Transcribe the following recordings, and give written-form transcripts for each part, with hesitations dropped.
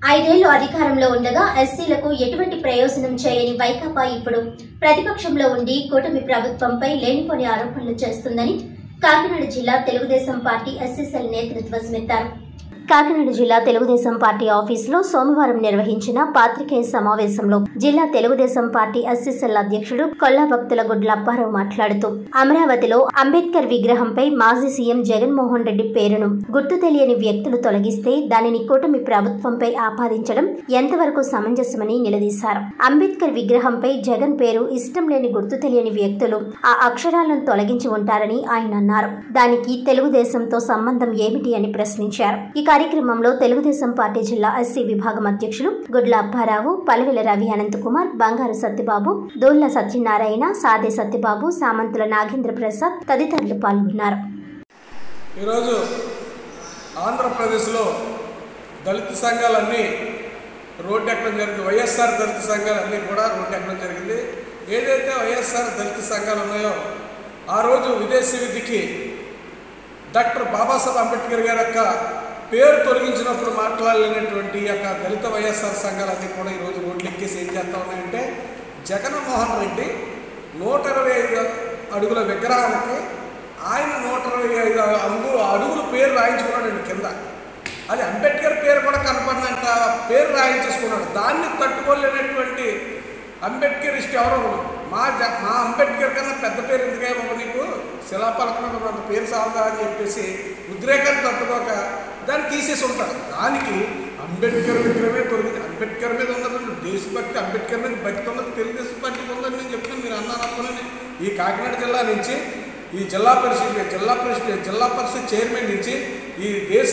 ఐదేళ్లు అధికారంలో ఉండగా ఎస్సీలకు ఎటువంటి ప్రయోజనం చేయని వైకాపా ఇప్పుడు ప్రతిపక్షంలో ఉండి కూటమి ప్రభుత్వంపై లేనిపోని ఆరోపణలు చేస్తుందని కాకినాడ జిల్లా తెలుగుదేశం పార్టీ ఎస్సీ సెల్ నేతలు ధ్వజమెత్తారు. కాకినాడ జిల్లా తెలుగుదేశం పార్టీ ఆఫీసులో సోమవారం నిర్వహించిన పాత్రికేయ సమావేశంలో జిల్లా తెలుగుదేశం పార్టీ ఎస్సీ సెల్ అధ్యక్షుడు కొల్లా భక్తుల గుడ్ల అప్పారావు మాట్లాడుతూ అమరావతిలో అంబేద్కర్ విగ్రహంపై మాజీ సీఎం జగన్మోహన్ రెడ్డి పేరును గుర్తు తెలియని వ్యక్తులు తొలగిస్తే దానిని కూటమి ప్రభుత్వంపై ఆపాదించడం ఎంతవరకు సమంజసమని నిలదీశారు. అంబేద్కర్ విగ్రహంపై జగన్ పేరు ఇష్టం లేని గుర్తు తెలియని వ్యక్తులు ఆ అక్షరాలను తొలగించి ఉంటారని ఆయన అన్నారు. దానికి తెలుగుదేశంతో సంబంధం ఏమిటి అని ప్రశ్నించారు. ఈ కార్యక్రమంలో తెలుగుదేశం పార్టీ జిల్లా ఎస్సీ విభాగం అధ్యక్షులు గుడ్ల అప్పారావు, పలవెల రవి, అనంతకుమార్, బంగారు సత్యబాబు, దూళ్ల సత్యనారాయణ, సాదే సత్యబాబు, సామంతుల నాగేంద్ర ప్రసాద్ తదితరులు పాల్గొన్నారు. ఈరోజు ఆంధ్రప్రదేశ్లో దళిత సంఘాలన్నీ రోడ్డు ఎక్కడం జరిగింది. వైఎస్ఆర్ దళిత సంఘాలన్నీ కూడా రోడ్డు ఎక్కడం జరిగింది. ఏదైతే వైఎస్ఆర్ దళిత సంఘాలు ఉన్నాయో ఆ రోజు విదేశీ విధికి డాక్టర్ బాబాసాహెబ్ అంబేద్కర్ గారి యొక్క పేరు తొలగించినప్పుడు మాట్లాడలేనటువంటి యొక్క దళిత వైఎస్ఆర్ సంఘాలన్నీ కూడా ఈరోజు రోడ్లు ఎక్కేసి ఏం చేస్తూ ఉన్నాయంటే జగన్మోహన్ రెడ్డి 125 అడుగుల విగ్రహానికి ఆయన 125 అడుగుల పేరు రాయించుకున్నాడండి కింద. అది అంబేద్కర్ పేరు కూడా కనపడినంత పేరు రాయించేసుకున్నాడు. దాన్ని తట్టుకోలేనటువంటి అంబేద్కర్ ఇష్ట ఎవరో మా అంబేద్కర్ కన్నా పెద్ద పేరు ఎందుకే బాబు నీకు శిలాపలకం అంత పేరు సాగుదా అని చెప్పేసి ఉద్రేకాన్ని తట్టుకోక దాన్ని తీసేసి ఉంటారు. దానికి అంబేద్కర్ విగ్రహమే తొలగింది. అంబేద్కర్ మీద ఉన్నది దేశభక్తి, అంబేద్కర్ మీద భక్తి ఉన్నది తెలుగుదేశం పార్టీకి ఉందని నేను చెప్తాను. మీరు అన్నారనుకుని ఈ కాకినాడ జిల్లా నుంచి ఈ జిల్లా పరిషత్ చైర్మన్ నుంచి ఈ దేశ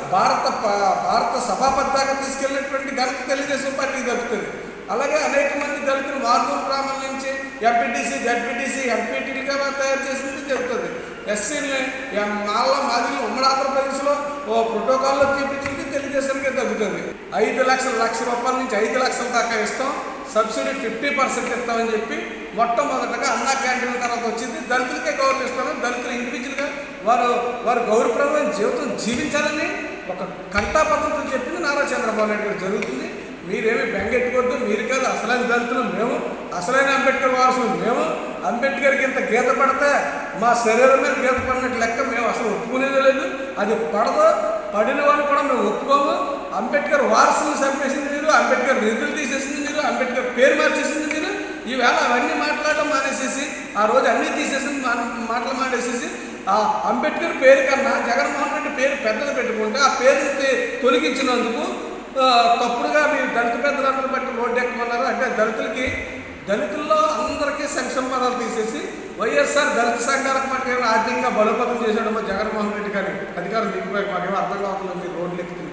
భారత సభాపతి దాకా తీసుకెళ్ళినటువంటి ఘనత తెలుగుదేశం పార్టీకి దక్కుతుంది. అలాగే అనేక మంది దళితులు మార్మూల గ్రామాల నుంచి ఎంపీటీసీ, జడ్పీటీసీ, ఎంపీటీలుగా తయారు చేసింది జరుగుతుంది. ఎస్సీలని మాదిరి ఉమ్మడి ఆంధ్రప్రదేశ్లో ఓ ప్రోటోకాల్లో చూపించింది తెలుగుదేశానికే తగ్గుతుంది. 5 లక్షల రూపాయల నుంచి 5 లక్షల దాకా ఇస్తాం, సబ్సిడీ 50% ఇస్తామని చెప్పి మొట్టమొదటగా అన్నా క్యాంటీన్ తర్వాత వచ్చింది. దళితులకే గౌరవం ఇస్తాను, దళితులు ఇండివిజువల్గా వారు గౌరవప్రదమైన జీవితం జీవించాలని ఒక కంటాపదంతో చెప్పింది నారా చంద్రబాబు నాయుడు గారు జరుగుతుంది. మీరేమి బెంగెట్టుకోవద్దు, మీరు కాదు అసలైన దళితులు మేము, అసలైన అంబేద్కర్ వారసులు మేము. అంబేద్కర్కి ఇంత గీత పడితే మా శరీరం మీద గీత పడినట్టు లెక్క మేము అసలు ఒప్పుకునేదే లేదు. అది పడిన వాళ్ళు కూడా మేము ఒప్పుకోము. అంబేద్కర్ వారసులను చంపేసింది మీరు, అంబేద్కర్ నిధులు తీసేసింది మీరు, అంబేద్కర్ పేరు మార్చేసింది మీరు. ఈవేళ అవన్నీ మాట్లాడడం మానేసేసి ఆ రోజు అన్నీ తీసేసింది మాటలు మానేసేసి ఆ అంబేద్కర్ పేరు కన్నా జగన్మోహన్ రెడ్డి పేరు పెద్దది పెట్టుకుంటే ఆ పేరుని తొలగించినందుకు తప్పుడుగా మీరు దళిత పెద్దలందరూ బట్టి రోడ్డు ఎక్కమన్నారు. అంటే దళితుల్లో అందరికీ సంక్షేమ పదాలు తీసేసి వైఎస్ఆర్ దళిత సంఘాలకు మటుకు ఆర్థికంగా బలోపేతం చేశాడమ్మా జగన్మోహన్ రెడ్డి గారి అధికారం దిగిపోయి మాకేమో అర్థం కావట్లేదు. మీరు రోడ్లు ఎక్కుతున్నారు.